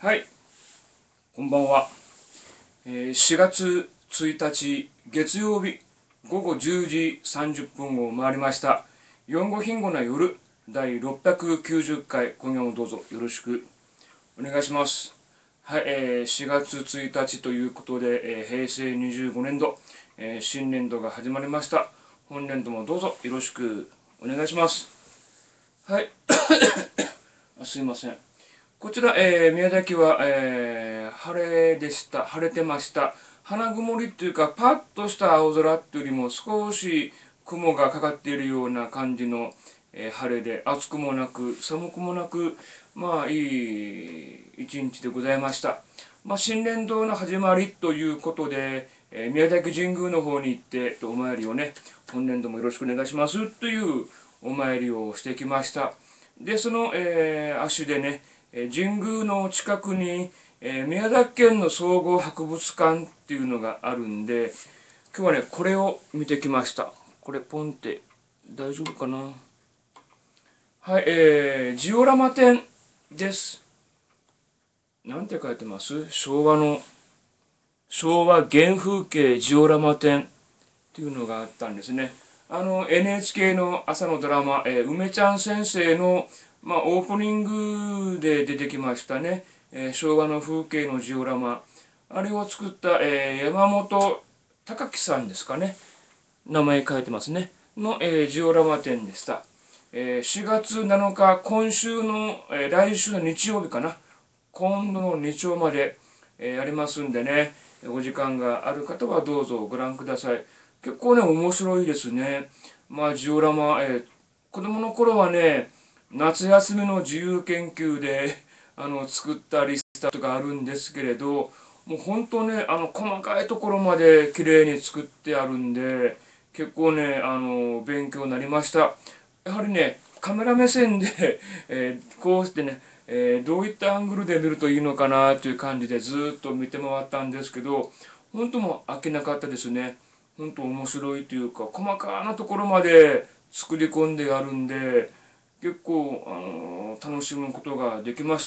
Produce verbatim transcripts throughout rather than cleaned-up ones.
はい、こんばんは。えーしがつついたち月曜日午後じゅうじさんじゅっぷんを回りました。四語貧語な夜第ろっぴゃくきゅうじゅっかい、今夜もどうぞよろしくお願いします。はい、えーしがつついたちということで、えー平成にじゅうごねんど、えー新年度が始まりました。本年度もどうぞよろしくお願いします。はい、あすいません。こちら、えー宮崎は、えー晴れでした。晴れてました。花曇りっていうか、パッとした青空っていうよりも、少し雲がかかっているような感じの、えー晴れで、暑くもなく、寒くもなく、まあ、いい一日でございました。まあ、新年度の始まりということで、えー宮崎神宮の方に行って、お参りをね、本年度もよろしくお願いしますというお参りをしてきました。で、その、えー足でね、神宮の近くに、えー宮崎県の総合博物館っていうのがあるんで、今日はね、これを見てきました。これ、ポンって大丈夫かな。はい、えー、ジオラマ展です。なんて書いてます？昭和の、昭和原風景ジオラマ展っていうのがあったんですね。あの、エヌエイチケー の朝のドラマ、えー梅ちゃん先生の、まあ、オープニングで出てきましたね。えー昭和の風景のジオラマ。あれを作った、えー山本隆樹さんですかね。名前書いてますね。の、えージオラマ展でした。えーしがつなのか、今週の、えー来週の日曜日かな。今度の日曜まで、えーやりますんでね、お時間がある方はどうぞご覧ください。結構ね、面白いですね。まあ、ジオラマ、えー子供の頃はね、夏休みの自由研究で、あの、作ったリストとかあるんですけれど、もう本当ね、あの、細かいところまで綺麗に作ってあるんで、結構ね、あの、勉強になりました。やはりね、カメラ目線で、えーこうしてね、えーどういったアングルで見るといいのかなという感じでずっと見て回ったんですけど、本当もう飽きなかったですね。本当面白いというか、細かなところまで作り込んであるんで、結構、あのー楽しむことができました。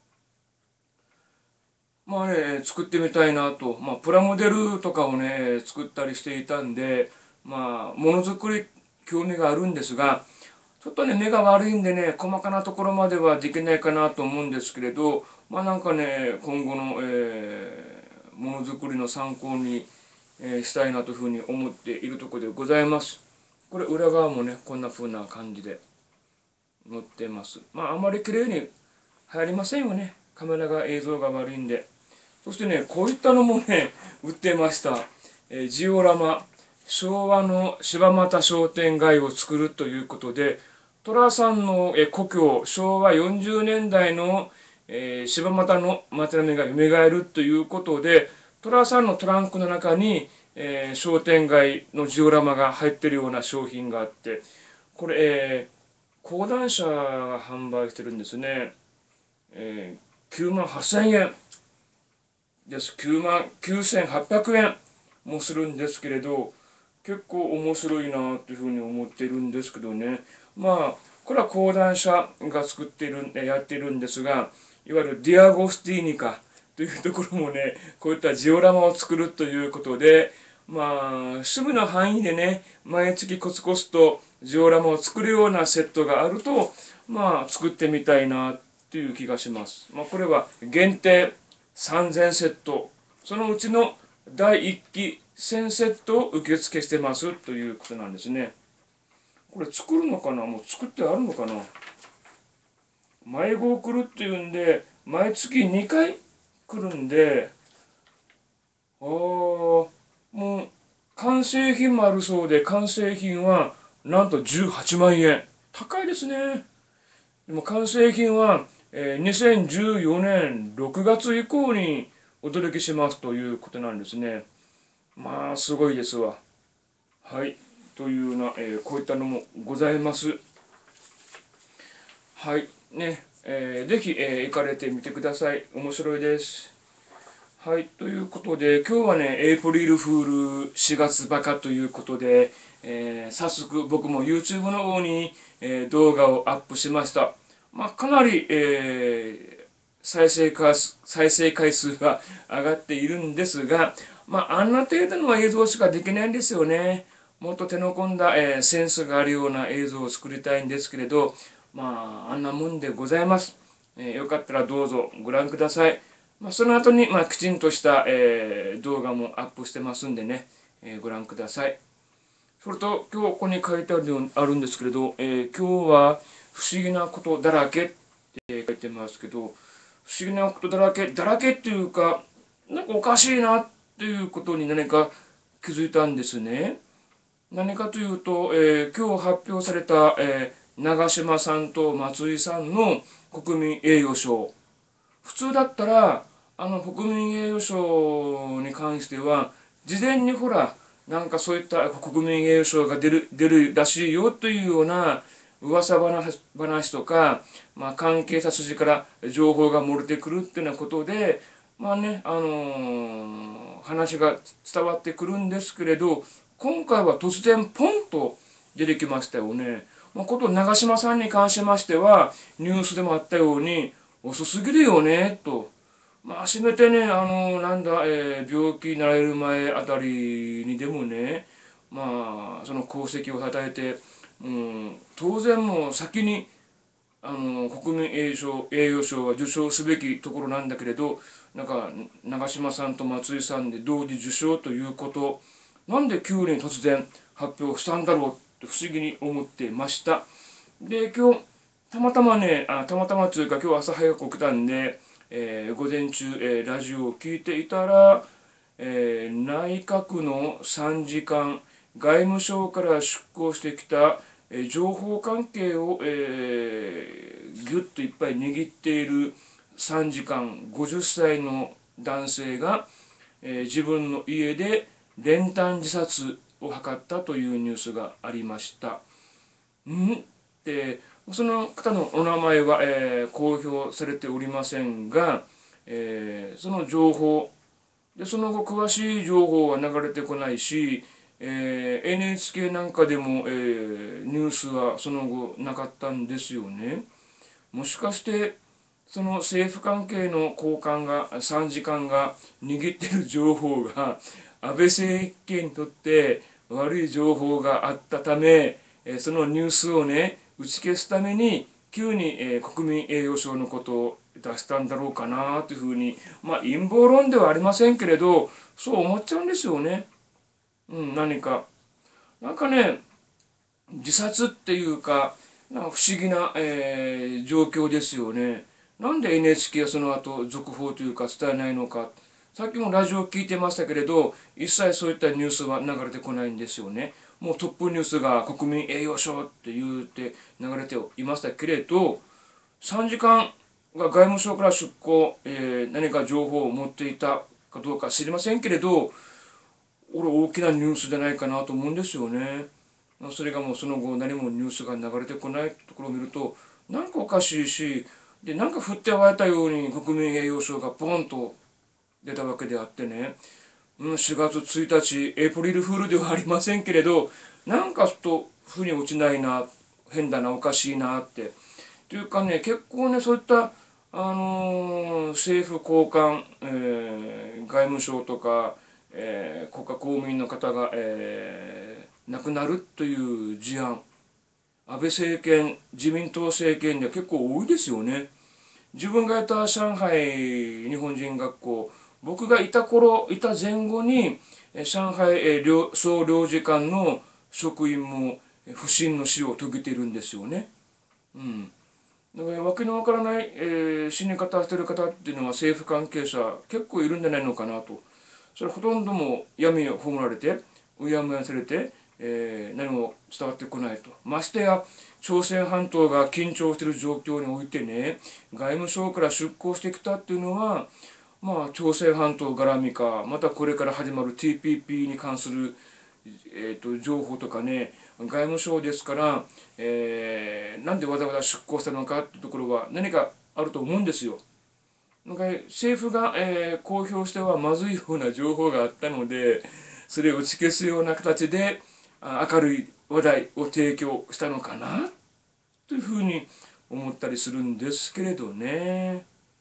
まあね、作ってみたいなと、まあ、プラモデルとかをね、作ったりしていたんで、まあ、ものづくり興味があるんですが、ちょっとね、目が悪いんでね、細かなところまではできないかなと思うんですけれど、まあなんかね、今後の、えーものづくりの参考に、えーしたいなというふうに思っているところでございます。これ裏側もね、こんな風な感じで載ってます。まああまり綺麗に入りませんよね。カメラが映像が悪いんで。そしてね、こういったのもね、売ってました。えージオラマ、昭和の柴又商店街を作るということで、寅さんのえー故郷、昭和よんじゅうねんだいの、えー柴又の街並みが蘇るということで、寅さんのトランクの中に、えー商店街のジオラマが入ってるような商品があって、これ、えー講談社が販売してるんですね。えー、きゅうまんはっせんえん。です。きゅうまんきゅうせんはっぴゃくえんもするんですけれど、結構面白いなというふうに思っているんですけどね。まあ、これは講談社が作っている、やっているんですが、いわゆるディアゴスティーニカというところもね、こういったジオラマを作るということで、まあ、趣味の範囲でね、毎月コツコツとジオラマを作るようなセットがあると、まあ、作ってみたいなっていう気がします。まあ、これは限定さんぜんセット、そのうちのだいいっきせんセットを受付してますということなんですね。これ作るのかな、もう作ってあるのかな。迷子来るっていうんで、毎月にかい来るんで、ああ、もう完成品もあるそうで、完成品はなんとじゅうはちまんえん。高いですね。でも完成品は、えーにせんじゅうよねんろくがつ以降にお届けしますということなんですね。まあ、すごいですわ。はい。というような、えーこういったのもございます。はい。ね。えーぜひ、えー行かれてみてください。面白いです。はい。ということで、今日はね、エイプリルフールしがつバカということで、えー早速僕も YouTube の方に、えー動画をアップしました。まあ、かなり、えー再生回数、再生回数が上がっているんですが、まあ、あんな程度の映像しかできないんですよね。もっと手の込んだ、えーセンスがあるような映像を作りたいんですけれど、まあ、あんなもんでございます。えーよかったらどうぞご覧ください。まあ、その後に、まあ、きちんとした、えー動画もアップしてますんでね、えーご覧ください。それと、今日ここに書いてあるようにあるんですけれど、えー今日は不思議なことだらけって書いてますけど、不思議なことだらけ、だらけっていうか、なんかおかしいなっていうことに何か気づいたんですね。何かというと、えー今日発表された、えー長嶋さんと松井さんの国民栄誉賞。普通だったら、あの国民栄誉賞に関しては、事前にほら、なんかそういった国民栄誉賞が出る、出るらしいよというような噂話話とか、まあ、関係者筋から情報が漏れてくるっていうようなことで、まあね、あのー話が伝わってくるんですけれど、今回は突然ポンと出てきましたよね。まあ、こと長嶋さんに関しましては、ニュースでもあったように、遅すぎるよね、と。まあ、せめてね、あの、なんだ、えー病気になられる前あたりにでもね、まあ、その功績をたたえて、うん、当然もう先に、あの、国民栄誉賞、栄誉賞は受賞すべきところなんだけれど、なんか、長嶋さんと松井さんで同時受賞ということ、なんで急に突然発表したんだろうって不思議に思ってました。で、今日、たまたまね、あ、たまたまというか今日朝早く起きたんで、えー午前中、えーラジオを聞いていたら、えー内閣のさんじかん、外務省から出向してきた、えー情報関係を、えー、ぎゅっといっぱい握っているさんじかん、ごじゅっさいの男性が、えー自分の家で練炭自殺を図ったというニュースがありました。んで、その方のお名前は、えー公表されておりませんが、えーその情報で、その後詳しい情報は流れてこないし、えー エヌエイチケー なんかでも、えーニュースはその後なかったんですよね。もしかしてその政府関係の高官がさんじかんが握ってる情報が安倍政権にとって悪い情報があったため、えそのニュースをね打ち消すために急に、え国民栄誉賞のことを出したんだろうかなというふうに、まあ陰謀論ではありませんけれど、そう思っちゃうんですよね。うん、何かなんかね、自殺っていうか、なんか不思議な、えー状況ですよね。なんで エヌエイチケー はその後続報というか伝えないのか。さっきもラジオ聞いてましたけれど、一切そういったニュースは流れてこないんですよね。もうトップニュースが国民栄誉賞って言って流れていましたけれど、さんじかんが外務省から出向、えー何か情報を持っていたかどうか知りませんけれど、俺大きなニュースじゃないかなと思うんですよね。それがもうその後何もニュースが流れてこないところを見ると、なんかおかしいし、で、なんか降って湧いたように国民栄誉賞がポンと出たわけであってね、うん、しがつついたち、エイプリルフールではありませんけれど、なんかちょっと腑に落ちないな、変だな、おかしいなって。というかね、結構ね、そういった、あのー政府高官、えー外務省とか、えー国家公務員の方が、えー亡くなるという事案、安倍政権、自民党政権では結構多いですよね。自分がいた上海日本人学校、僕がいた頃、いた前後に、え上海え領総領事館の職員もえ不審の死を遂げているんですよね。うん。だからわけのわからない、えー死に方をしている方っていうのは政府関係者結構いるんじゃないのかなと。それほとんども闇を葬られて、うやむやされて、えー何も伝わってこないと。ましてや、朝鮮半島が緊張している状況においてね、外務省から出向してきたっていうのは、まあ、朝鮮半島絡みか、またこれから始まる ティーピーピー に関する、えーと、情報とかね、外務省ですから、えーなんでわざわざ出向したのかっていうところは何かあると思うんですよ。なんか政府が、えー公表してはまずいような情報があったので、それを打ち消すような形であ明るい話題を提供したのかなというふうに思ったりするんですけれどね。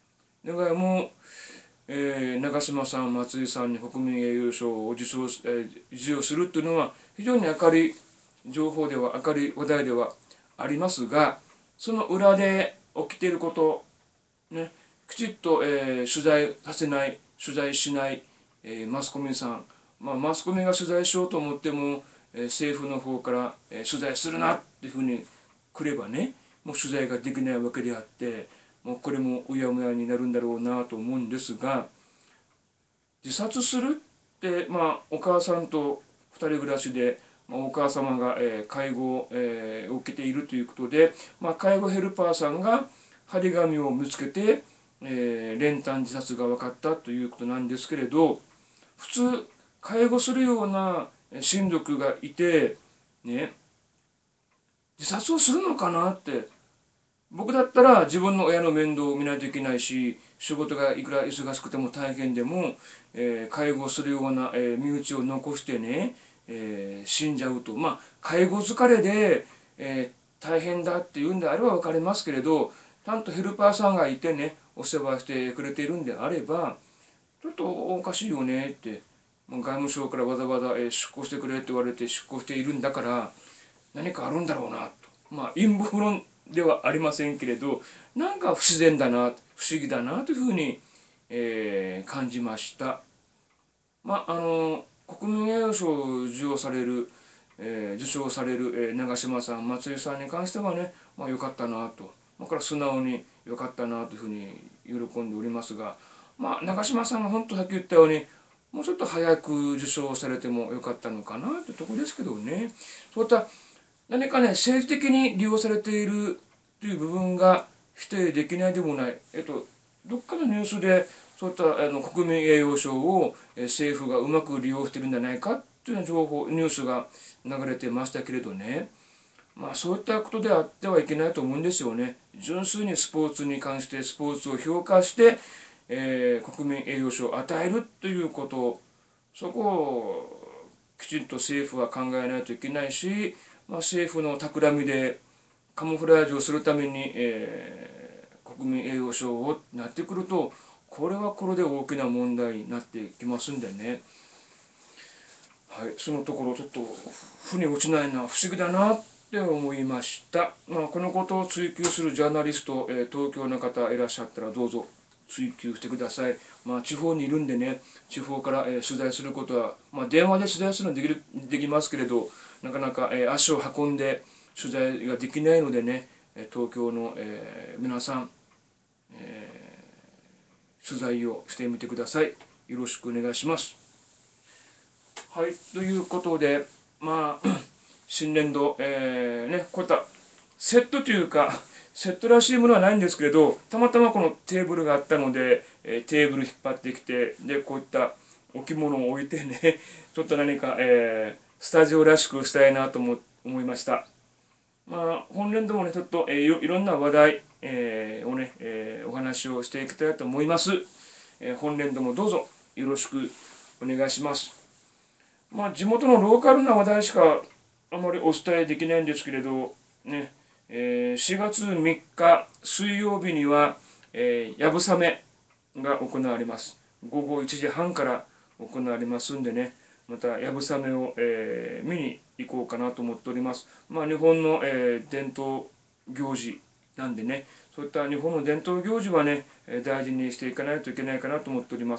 願いも、えー、長嶋さん、松井さんに国民栄誉賞を受賞、えー、授与するというのは非常に明るい情報では、明るい話題ではありますが、その裏で起きていること、ね、きちっと、えー、取材させない、取材しない、えー、マスコミさん、まあ、マスコミが取材しようと思っても、えー、政府の方から、えー、取材するなっていうふうに来ればね、もう取材ができないわけであって、もうこれもうやむやになるんだろうなと思うんですが、自殺するって、まあ、お母さんとふたり暮らしで、まあ、お母様が、えー、介護を、えー、受けているということで、まあ、介護ヘルパーさんが張り紙を見つけて、えー、練炭自殺が分かったということなんですけれど、普通介護するような親族がいてね、自殺をするのかなって。僕だったら自分の親の面倒を見ないといけないし、仕事がいくら忙しくても大変でも、えー介護するような、えー身内を残してね、えー死んじゃうと。まあ、介護疲れで、えー大変だっていうんであれば分かりますけれど、ちゃんとヘルパーさんがいてね、お世話してくれているんであれば、ちょっとおかしいよねって、もう外務省からわざわざ、えー出向してくれって言われて出向しているんだから、何かあるんだろうなと。まあ陰謀論ではありませんけれど、なんか不自然だな、不思議だなというふうに、えー感じました。まああの国民栄誉賞を受賞される、えー受賞される、えー長嶋さん、松井さんに関してはね、まあ、よかったなと、だから素直によかったなというふうに喜んでおりますが、まあ、長嶋さんが本当さっき言ったように、もうちょっと早く受賞されてもよかったのかなというところですけどね。そういった何かね、政治的に利用されているという部分が否定できないでもない。えっと、どっかのニュースで、そういったあの国民栄誉賞をえ政府がうまく利用しているんじゃないかというような情報、ニュースが流れてましたけれどね。まあそういったことであってはいけないと思うんですよね。純粋にスポーツに関してスポーツを評価して、えー国民栄誉賞を与えるということ、そこをきちんと政府は考えないといけないし、まあ、政府の企みでカモフラージュをするために、えー国民栄誉賞をなってくると、これはこれで大きな問題になってきますんでね。はい、そのところちょっと腑に落ちないな、不思議だなって思いました。まあ、このことを追求するジャーナリスト、えー東京の方いらっしゃったらどうぞ追求してください。まあ、地方にいるんでね、地方から、えー取材することは、まあ、電話で取材するのはできるできますけれど、なかなか、えー足を運んで取材ができないのでね、えー東京の、えー皆さん、えー取材をしてみてください。よろしくお願いします。はい、ということで、まあ、新年度、えーね、こういったセットというか、セットらしいものはないんですけれど、たまたまこのテーブルがあったので、えーテーブル引っ張ってきて、で、こういった置物を置いてね、ちょっと何か、えースタジオらしくしたいなと思思いました。まあ、本年度もね、ちょっと、えーいろいろんな話題、えーをね、えーお話をしていきたいと思います。えー本年度もどうぞよろしくお願いします。まあ、地元のローカルな話題しかあまりお伝えできないんですけれど、ね、えーしがつみっか水曜日には、えー、やぶさめが行われます。午後いちじはんから行われますんでね、またやぶさめを、えー見に行こうかなと思っております。まあ、日本の、えー伝統行事なんでね、そういった日本の伝統行事はね、えー大事にしていかないといけないかなと思っております。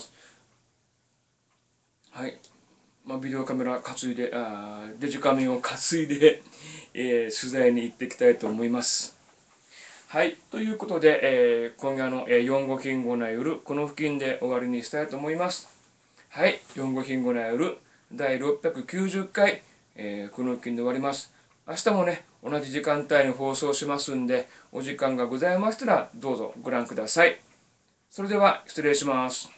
はい。まあ、ビデオカメラ担いで、あデジカメを担いで、えー取材に行っていきたいと思います。はい。ということで、えー今夜の、えー、よんご金吾な夜、この付近で終わりにしたいと思います。はい。よんご金吾な夜、だいろっぴゃくきゅうじゅっかい、えーこの付近で終わります。明日もね、同じ時間帯に放送しますんで、お時間がございましたら、どうぞご覧ください。それでは、失礼します。